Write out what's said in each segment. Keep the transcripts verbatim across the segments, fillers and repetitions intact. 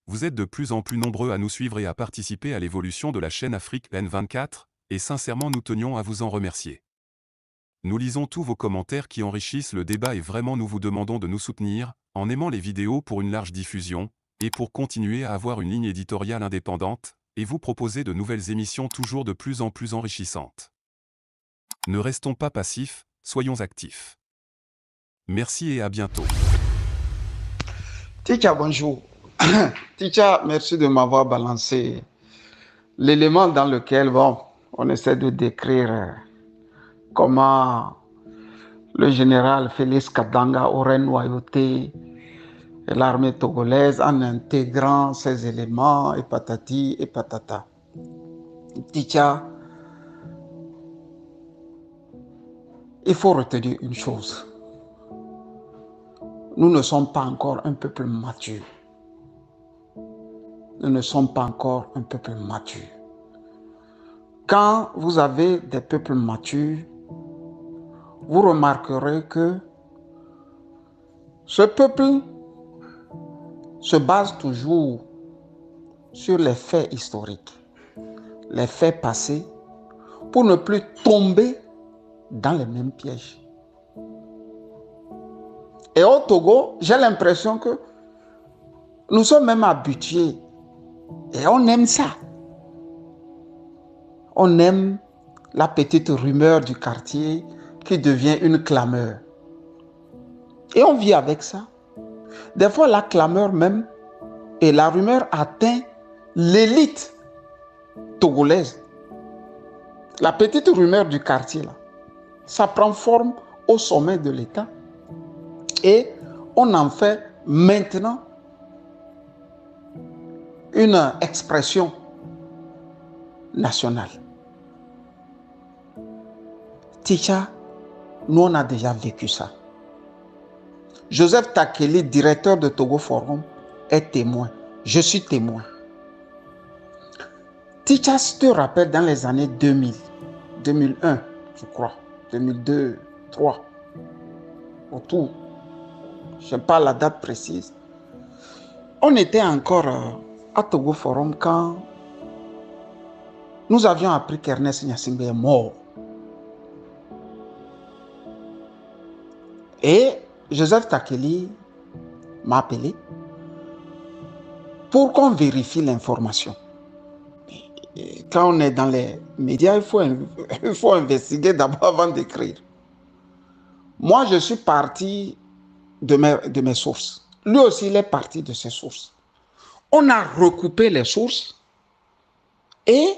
Vous êtes de plus en plus nombreux à nous suivre et à participer à l'évolution de la chaîne Afrique N vingt-quatre, et sincèrement nous tenions à vous en remercier. Nous lisons tous vos commentaires qui enrichissent le débat et vraiment nous vous demandons de nous soutenir, en aimant les vidéos pour une large diffusion, et pour continuer à avoir une ligne éditoriale indépendante, et vous proposer de nouvelles émissions toujours de plus en plus enrichissantes. Ne restons pas passifs, soyons actifs. Merci et à bientôt. Ticha, bonjour. Ticha, merci de m'avoir balancé l'élément dans lequel bon, on essaie de décrire comment le général Félix Kadanga aurait noyauté l'armée togolaise en intégrant ces éléments et patati et patata. Ticha, il faut retenir une chose. Nous ne sommes pas encore un peuple mature. Nous ne sommes pas encore un peuple mature. Quand vous avez des peuples matures, vous remarquerez que ce peuple se base toujours sur les faits historiques, les faits passés, pour ne plus tomber dans les mêmes pièges. Et au Togo, j'ai l'impression que nous sommes même habitués et on aime ça. On aime la petite rumeur du quartier qui devient une clameur. Et on vit avec ça. Des fois, la clameur même et la rumeur atteint l'élite togolaise. La petite rumeur du quartier, là, ça prend forme au sommet de l'État. Et on en fait maintenant une expression nationale. Ticha, nous on a déjà vécu ça. Joseph Takeli, directeur de Togo Forum, est témoin. Je suis témoin. Ticha, si tu te rappelles, dans les années deux mille, deux mille un, je crois, deux mille deux, deux mille trois, autour, je ne sais pas la date précise, on était encore à Togo Forum quand nous avions appris qu'Ernest Gnassingbé est mort. Et Joseph Takeli m'a appelé pour qu'on vérifie l'information. Quand on est dans les médias, il faut, il faut investiguer d'abord avant d'écrire. Moi, je suis parti de mes, de mes sources. Lui aussi, il est parti de ses sources. On a recoupé les sources et,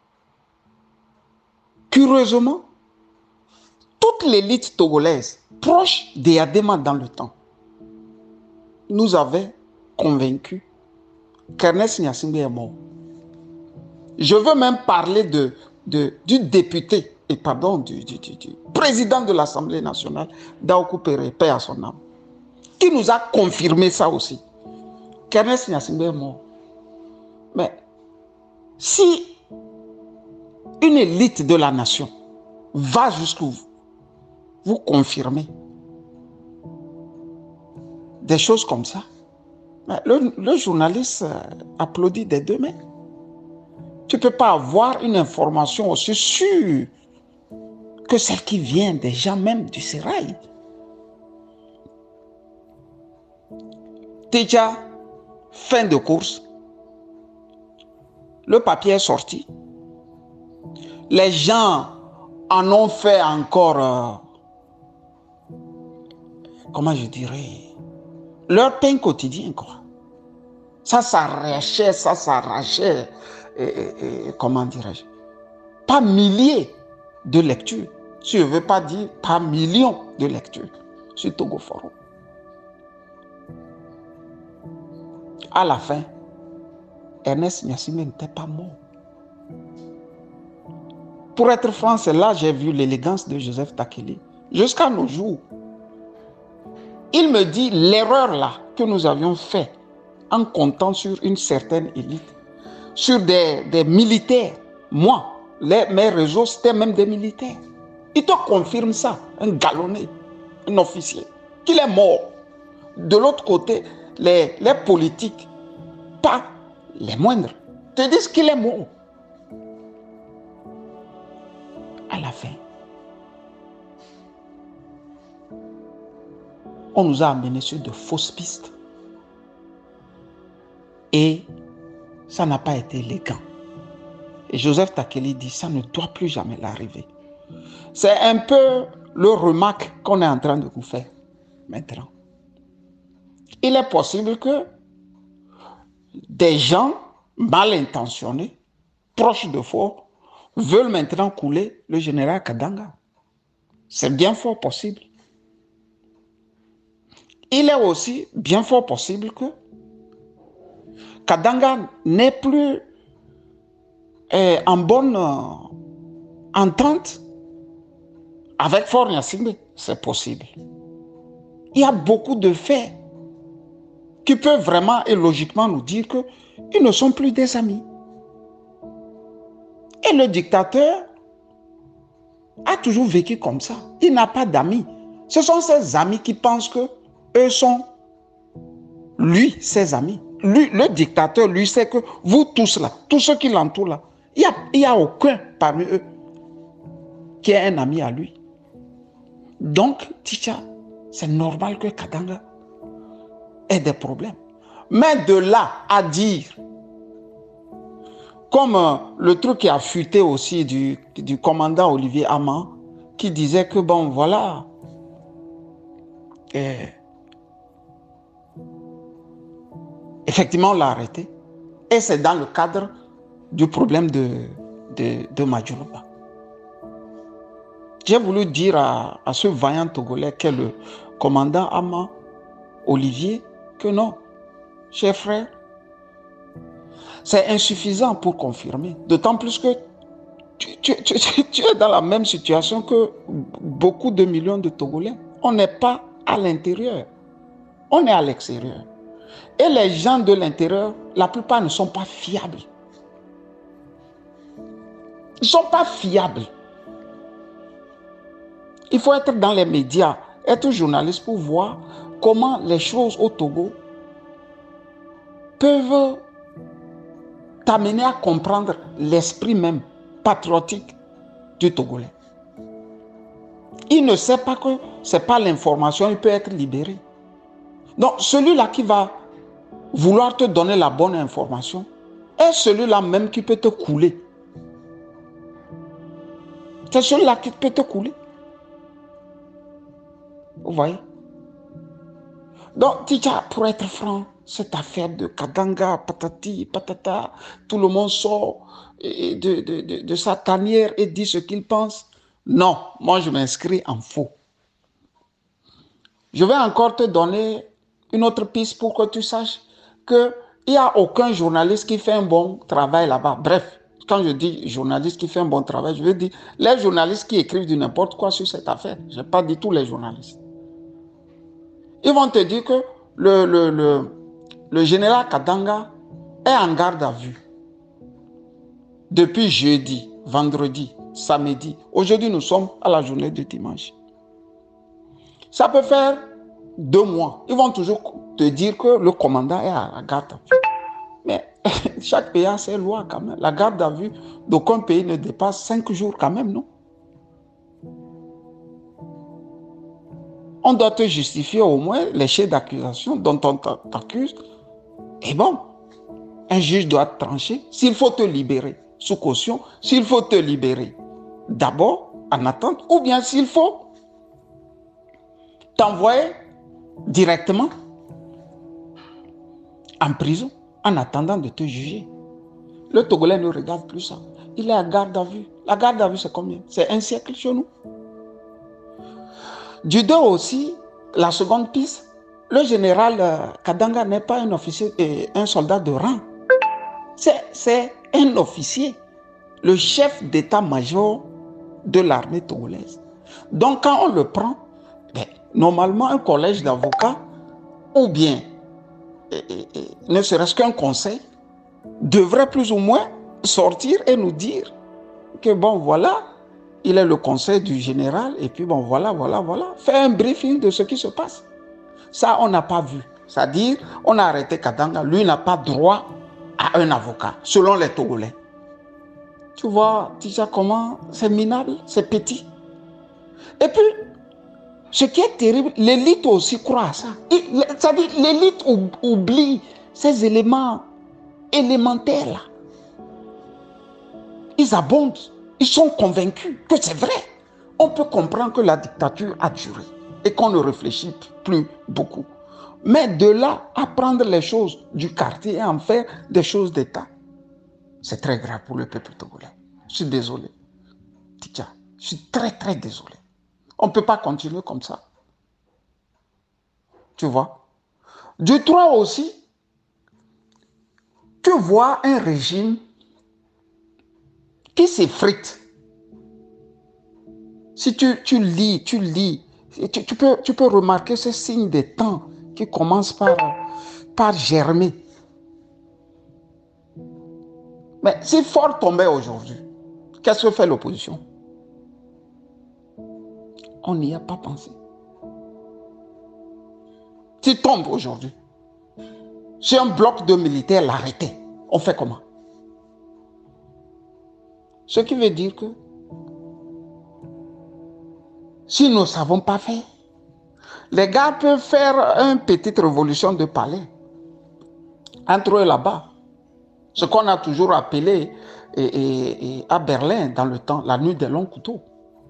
curieusement, toute l'élite togolaise proche d'Eyadema dans le temps nous avait convaincus qu'Ernest Gnassingbé est mort. Je veux même parler de, de, du député, et pardon, du, du, du, du président de l'Assemblée nationale, Daoukou Péré, paix à son âme, qui nous a confirmé ça aussi, qu'Ernest Gnassingbé est mort. Mais si une élite de la nation va jusqu'où vous confirmez des choses comme ça, le, le journaliste applaudit des deux mains. Tu ne peux pas avoir une information aussi sûre que celle qui vient des gens même du sérail. Déjà, fin de course, le papier est sorti. Les gens en ont fait encore, euh, comment je dirais, leur pain quotidien, quoi. Ça s'arrachait, ça s'arrachait, et, et, et, comment dirais-je, pas milliers de lectures, si je ne veux pas dire pas millions de lectures sur Togo Forum. À la fin, Ernest Gnassingbé n'était pas mort. Pour être franc, c'est là que j'ai vu l'élégance de Joseph Takeli. Jusqu'à nos jours, il me dit l'erreur là que nous avions faite en comptant sur une certaine élite, sur des, des militaires. Moi, les, mes réseaux, c'était même des militaires. Il te confirme ça, un galonné, un officier, qu'il est mort. De l'autre côté, les, les politiques pas les moindres, te disent qu'il est mort. À la fin, on nous a amenés sur de fausses pistes. Et ça n'a pas été élégant. Et Joseph Takeli dit, ça ne doit plus jamais l'arriver. C'est un peu le remarque qu'on est en train de vous faire maintenant. Il est possible que des gens mal intentionnés, proches de fort, veulent maintenant couler le général Kadanga. C'est bien fort possible. Il est aussi bien fort possible que Kadanga n'est plus euh, en bonne euh, entente avec Faure Gnassingbé. C'est possible. Il y a beaucoup de faits qui peuvent vraiment et logiquement nous dire qu'ils ne sont plus des amis. Et le dictateur a toujours vécu comme ça. Il n'a pas d'amis. Ce sont ses amis qui pensent que eux sont, lui, ses amis. Lui, le dictateur, lui, sait que vous tous là, tous ceux qui l'entourent là, il n'y a, a aucun parmi eux qui est un ami à lui. Donc, Ticha, c'est normal que Kadanga ait des problèmes. Mais de là à dire, comme euh, le truc qui a fuité aussi du, du commandant Olivier Aman, qui disait que bon, voilà, et, effectivement, on l'a arrêté. Et c'est dans le cadre du problème de, de, de Madjoloba. J'ai voulu dire à, à ce vaillant Togolais qu'est le commandant Aman, Olivier, que non, cher frère, c'est insuffisant pour confirmer. D'autant plus que tu, tu, tu, tu es dans la même situation que beaucoup de millions de Togolais. On n'est pas à l'intérieur, on est à l'extérieur. Et les gens de l'intérieur, la plupart ne sont pas fiables. Ils ne sont pas fiables. Il faut être dans les médias, être journaliste pour voir comment les choses au Togo peuvent t'amener à comprendre l'esprit même patriotique du Togolais. Il ne sait pas que ce n'est pas l'information, il peut être libéré. Donc celui-là qui va vouloir te donner la bonne information est celui-là même qui peut te couler. C'est celui-là qui peut te couler. Vous voyez? Donc, Ticha, pour être franc, cette affaire de Kadanga, patati, patata, tout le monde sort de, de, de, de sa tanière et dit ce qu'il pense. Non, moi je m'inscris en faux. Je vais encore te donner une autre piste pour que tu saches qu'il n'y a aucun journaliste qui fait un bon travail là-bas. Bref, quand je dis journaliste qui fait un bon travail, je veux dire les journalistes qui écrivent du n'importe quoi sur cette affaire. Je n'ai pas dit tous les journalistes. Ils vont te dire que le, le, le, le général Kadanga est en garde à vue. Depuis jeudi, vendredi, samedi. Aujourd'hui, nous sommes à la journée du dimanche. Ça peut faire deux mois. Ils vont toujours te dire que le commandant est à la garde à vue. Mais chaque pays a ses lois quand même. La garde à vue d'aucun pays ne dépasse cinq jours quand même, non? On doit te justifier au moins les chefs d'accusation dont on t'accuse. Et bon, un juge doit trancher. S'il faut te libérer sous caution, s'il faut te libérer d'abord en attente, ou bien s'il faut t'envoyer directement en prison en attendant de te juger. Le Togolais ne regarde plus ça. Il est à garde à vue. La garde à vue, c'est combien? C'est un siècle chez nous. Du deux aussi, la seconde piste, le général euh, Kadanga n'est pas un officier et un soldat de rang. C'est un officier, le chef d'état-major de l'armée togolaise. Donc quand on le prend, ben, normalement un collège d'avocats ou bien et, et, et, ne serait-ce qu'un conseil devrait plus ou moins sortir et nous dire que bon voilà, il est le conseil du général et puis bon voilà, voilà, voilà. Faire un briefing de ce qui se passe. Ça, on n'a pas vu. C'est-à-dire, on a arrêté Kadanga, lui n'a pas droit à un avocat, selon les Togolais. Tu vois déjà comment c'est minable, c'est petit. Et puis, ce qui est terrible, l'élite aussi croit à ça. C'est-à-dire, l'élite oublie ces éléments élémentaires là. Ils abondent, ils sont convaincus que c'est vrai. On peut comprendre que la dictature a duré et qu'on ne réfléchit plus beaucoup. Mais de là à prendre les choses du quartier et en faire des choses d'État, c'est très grave pour le peuple togolais. Je suis désolé. Titia, je suis très très désolé. On ne peut pas continuer comme ça. Tu vois? Du trois aussi, tu vois un régime qui s'effrite. Si tu, tu lis, tu lis, tu, tu, peux, tu peux remarquer ce signe des temps qui commence par, par germer. Mais si Ford tombait aujourd'hui, qu'est-ce que fait l'opposition? On n'y a pas pensé. S'il tombe aujourd'hui, si un bloc de militaires l'arrêtait, on fait comment? Ce qui veut dire que si nous ne savons pas faire, les gars peuvent faire une petite révolution de palais entre eux là-bas. Ce qu'on a toujours appelé et, et, et à Berlin dans le temps, la nuit des longs couteaux.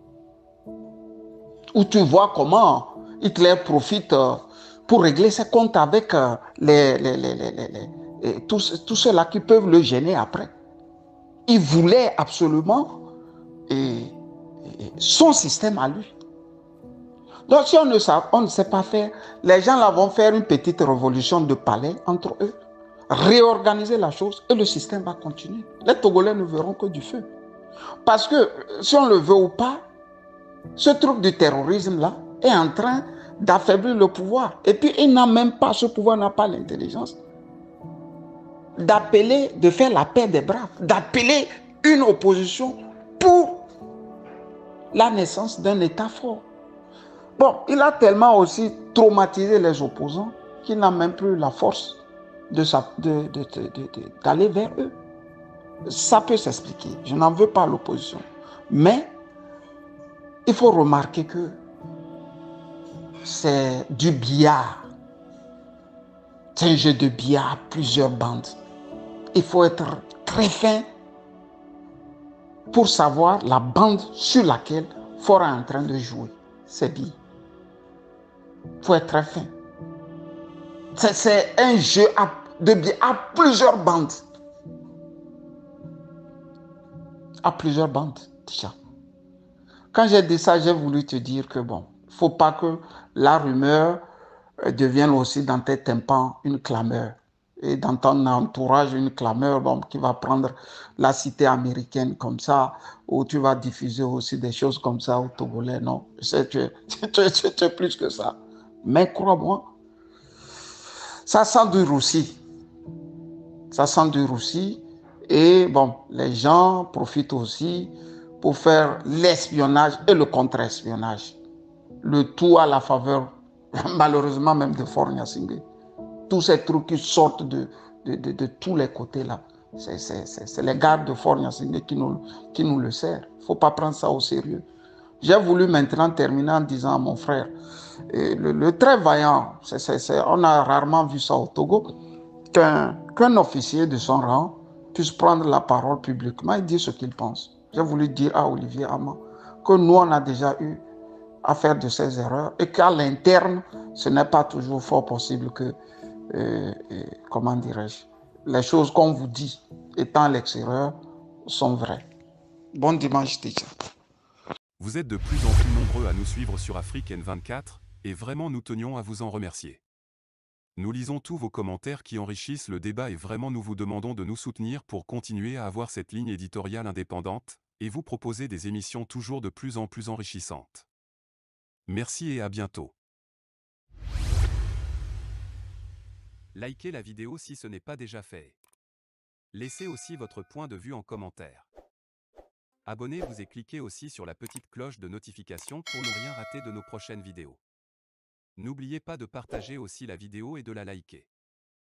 Où tu vois comment Hitler profite pour régler ses comptes avec les, les, les, les, les, les, tous, tous ceux-là qui peuvent le gêner après. Il voulait absolument et, et son système à lui. Donc si on ne, sait, on ne sait pas faire, les gens là vont faire une petite révolution de palais entre eux, réorganiser la chose et le système va continuer. Les Togolais ne verront que du feu. Parce que si on le veut ou pas, ce truc du terrorisme là est en train d'affaiblir le pouvoir. Et puis il n'a même pas, ce pouvoir n'a pas l'intelligence d'appeler, de faire la paix des braves, d'appeler une opposition pour la naissance d'un État fort. Bon, il a tellement aussi traumatisé les opposants qu'il n'a même plus la force de, de, de, de, de, d'aller vers eux. Ça peut s'expliquer. Je n'en veux pas à l'opposition. Mais il faut remarquer que c'est du billard. C'est un jeu de billard à plusieurs bandes. Il faut être très fin pour savoir la bande sur laquelle Faure est en train de jouer ses billes. Il faut être très fin. C'est un jeu de billard à plusieurs bandes. À plusieurs bandes, déjà. Quand j'ai dit ça, j'ai voulu te dire que bon, il ne faut pas que la rumeur devienne aussi dans tes tympans une clameur. Et dans ton entourage, une clameur bon, qui va prendre la cité américaine comme ça, ou tu vas diffuser aussi des choses comme ça au Togolais. Non, c'est tu, tu, tu, tu es plus que ça. Mais crois-moi, ça sent du roussi. Ça sent du roussi. Et bon, les gens profitent aussi pour faire l'espionnage et le contre-espionnage. Le tout à la faveur, malheureusement même de Faure Gnassingbé. Tous ces trucs qui sortent de, de, de, de tous les côtés là. C'est les gardes de Faure Gnassingbé qui nous, qui nous le servent. Il ne faut pas prendre ça au sérieux. J'ai voulu maintenant terminer en disant à mon frère, et le, le très vaillant, c est, c est, c est, on a rarement vu ça au Togo, qu'un qu'un officier de son rang puisse prendre la parole publiquement et dire ce qu'il pense. J'ai voulu dire à Olivier Hamman que nous, on a déjà eu à faire de ces erreurs et qu'à l'interne, ce n'est pas toujours fort possible que, euh, euh, comment dirais-je, les choses qu'on vous dit étant à l'extérieur sont vraies. Bon dimanche, teacher. Vous êtes de plus en plus nombreux à nous suivre sur Afrique N vingt-quatre et vraiment nous tenions à vous en remercier. Nous lisons tous vos commentaires qui enrichissent le débat et vraiment nous vous demandons de nous soutenir pour continuer à avoir cette ligne éditoriale indépendante et vous proposer des émissions toujours de plus en plus enrichissantes. Merci et à bientôt. Likez la vidéo si ce n'est pas déjà fait. Laissez aussi votre point de vue en commentaire. Abonnez-vous et cliquez aussi sur la petite cloche de notification pour ne rien rater de nos prochaines vidéos. N'oubliez pas de partager aussi la vidéo et de la liker.